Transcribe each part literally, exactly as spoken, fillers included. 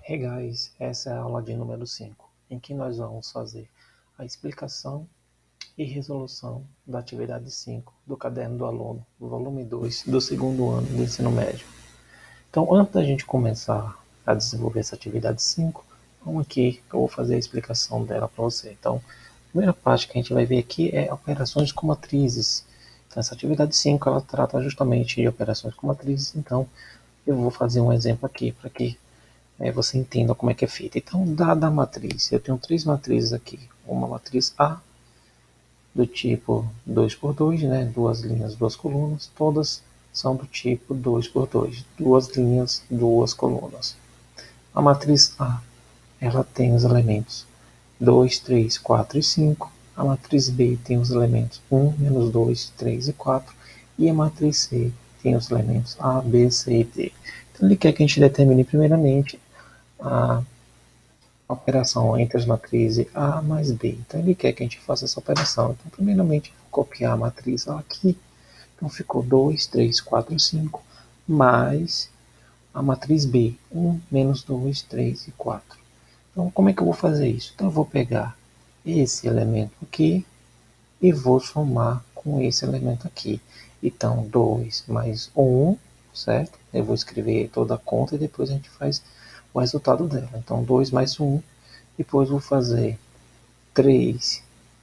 Hey guys, essa é a aula de número cinco, em que nós vamos fazer a explicação e resolução da atividade cinco do Caderno do Aluno, volume dois, do segundo ano do ensino médio. Então, antes da gente começar a desenvolver essa atividade cinco, vamos aqui, eu vou fazer a explicação dela para você. Então, a primeira parte que a gente vai ver aqui é operações com matrizes. Então, essa atividade cinco, ela trata justamente de operações com matrizes, então eu vou fazer um exemplo aqui para que é, você entenda como é que é feito. Então, dada a matriz, eu tenho três matrizes aqui. Uma matriz A, do tipo dois por dois, né? Duas linhas, duas colunas. Todas são do tipo dois por dois. Duas linhas, duas colunas. A matriz A, ela tem os elementos dois, três, quatro e cinco. A matriz B tem os elementos um, menos dois, três e quatro. E a matriz C tem os elementos A, B, C e D. Então, ele quer que a gente determine primeiramente a operação entre as matrizes A mais B. Então, ele quer que a gente faça essa operação. Então, primeiramente, vou copiar a matriz A aqui. Então, ficou dois, três, quatro, cinco, mais a matriz B, um, menos dois, três e quatro. Então, como é que eu vou fazer isso? Então, eu vou pegar esse elemento aqui e vou somar com esse elemento aqui. Então, dois mais um, certo? Eu vou escrever toda a conta e depois a gente faz o resultado dela. Então, dois mais um, depois vou fazer três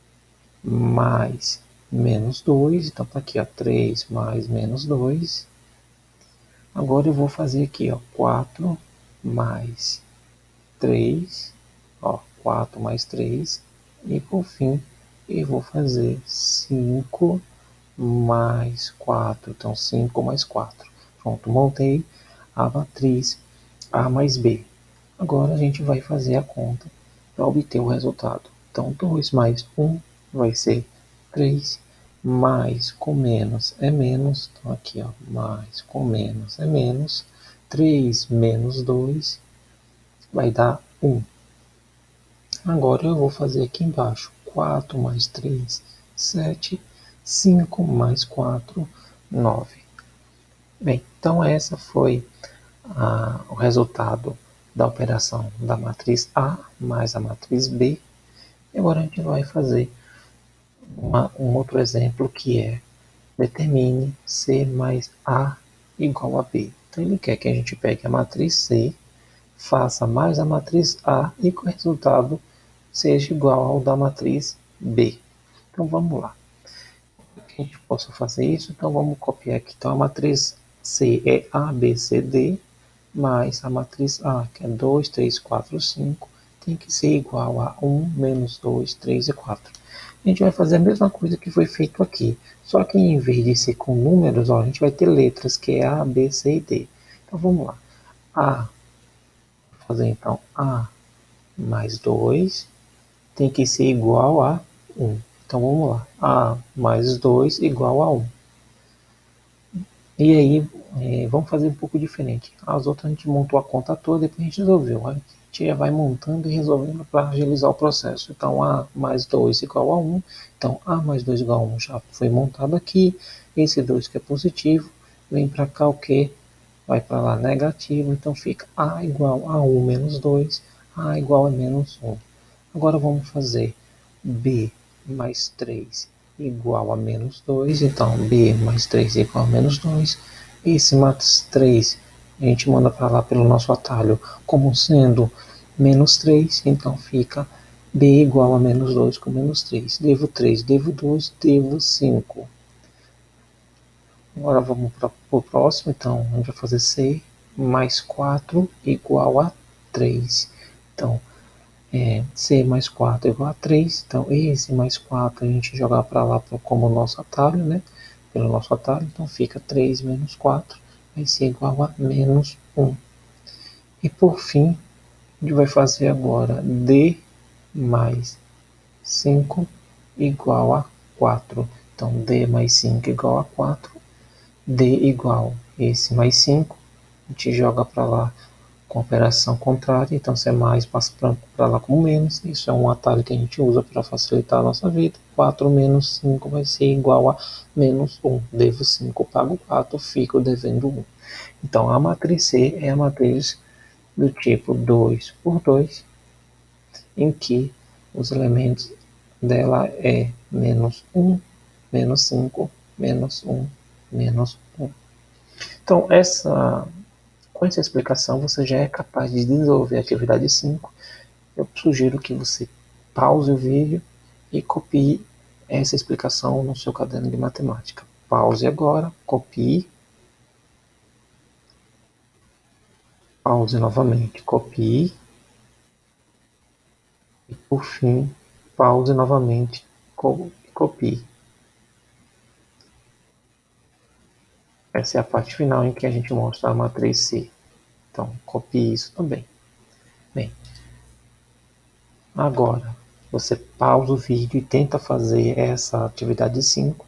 mais menos dois, então tá aqui, ó, três mais menos dois. Agora eu vou fazer aqui, ó, quatro mais três, ó, quatro mais três, e por fim eu vou fazer cinco mais quatro, então cinco mais quatro. Pronto, montei a matriz A mais B. Agora a gente vai fazer a conta para obter o resultado. Então, dois mais um vai ser três, mais com menos é menos, então aqui, ó, mais com menos é menos, três menos dois vai dar um. Agora eu vou fazer aqui embaixo, quatro mais três, sete, cinco mais quatro, nove. Bem, então essa foi a, o resultado da operação da matriz A mais a matriz B. E agora a gente vai fazer uma, um outro exemplo que é determine C mais A igual a B. Então ele quer que a gente pegue a matriz C, faça mais a matriz A e que o resultado seja igual ao da matriz B. Então vamos lá. Para que a gente possa fazer isso, então vamos copiar aqui. Então a matriz C é A, B, C, D, mais a matriz A, que é dois, três, quatro, cinco, tem que ser igual a um, menos dois, três e quatro. A gente vai fazer a mesma coisa que foi feito aqui, só que em vez de ser com números, ó, a gente vai ter letras, que é A, B, C e D. Então vamos lá. A, vou fazer então A mais dois, tem que ser igual a um. Então vamos lá. A mais dois igual a um. E aí, é, vamos fazer um pouco diferente. As outras a gente montou a conta toda e depois a gente resolveu. A gente já vai montando e resolvendo para agilizar o processo. Então, A mais dois igual a um. Então, A mais dois igual a um já foi montado aqui. Esse dois que é positivo, vem para cá o que? Vai para lá negativo. Então, fica A igual a um menos dois. A igual a menos um. Agora, vamos fazer B mais três igual a menos dois, então B mais três igual a menos dois. Esse mais três a gente manda para lá pelo nosso atalho como sendo menos três, então fica B igual a menos dois com menos três. Devo três, devo dois, devo cinco. Agora vamos para o próximo, então a gente vai fazer C mais quatro igual a três. Então, É, C mais quatro igual a três, então esse mais quatro a gente jogar para lá como nosso atalho, né? Pelo nosso atalho, então fica três menos quatro, vai ser igual a menos um. E por fim, a gente vai fazer agora D mais cinco igual a quatro. Então D mais cinco igual a quatro, D igual esse mais cinco, a gente joga para lá com operação contrária, então se é mais, passa para lá como menos. Isso é um atalho que a gente usa para facilitar a nossa vida. quatro menos cinco vai ser igual a menos um. Devo cinco, pago quatro, fico devendo um. Então a matriz C é a matriz do tipo dois por dois, em que os elementos dela é menos um, menos cinco, menos um, menos um. Então, essa, com essa explicação, você já é capaz de desenvolver a atividade cinco. Eu sugiro que você pause o vídeo e copie essa explicação no seu caderno de matemática. Pause agora, copie, pause novamente, copie, e por fim, pause novamente, copie. Essa é a parte final em que a gente mostra a matriz C. Então, copie isso também. Bem, agora você pausa o vídeo e tenta fazer essa atividade cinco.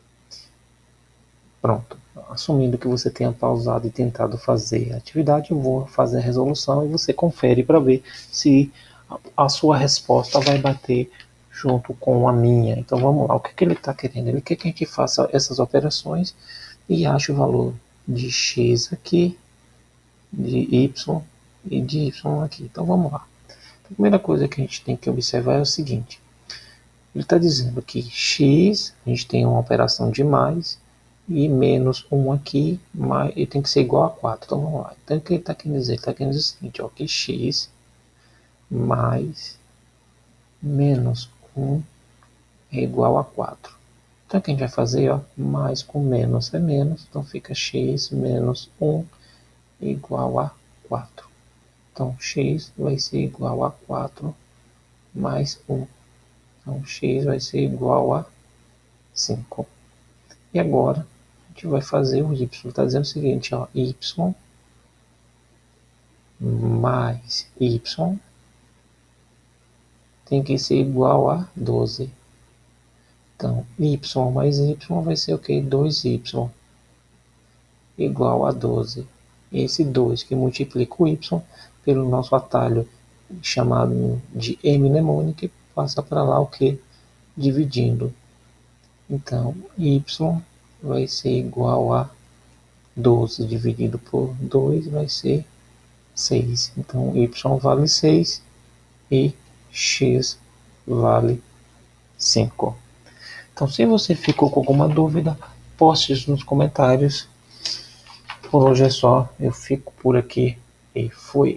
Pronto. Assumindo que você tenha pausado e tentado fazer a atividade, eu vou fazer a resolução e você confere para ver se a sua resposta vai bater junto com a minha. Então vamos lá, o que, que ele está querendo? Ele quer que a gente faça essas operações e ache o valor de x aqui, de y e de y aqui. Então vamos lá. A primeira coisa que a gente tem que observar é o seguinte. Ele está dizendo que x, a gente tem uma operação de mais, e menos um aqui, mais, e tem que ser igual a quatro. Então vamos lá. Então o que ele está querendo dizer? Ele está querendo dizer o seguinte, ó, que x mais menos um é igual a quatro. Então o que a gente vai fazer? Ó, mais com menos é menos, então fica x menos um igual a quatro. Então x vai ser igual a quatro mais um. Então x vai ser igual a cinco. E agora a gente vai fazer o y. Está dizendo o seguinte, ó, y mais y tem que ser igual a doze. Então, y mais y vai ser o que? dois y igual a doze. Esse dois que multiplica o y pelo nosso atalho chamado de m mnemônico, passa para lá o que? Dividindo. Então, y vai ser igual a doze dividido por dois vai ser seis. Então, y vale seis e x vale cinco. Então, se você ficou com alguma dúvida, poste nos comentários. Por hoje é só, eu fico por aqui e fui.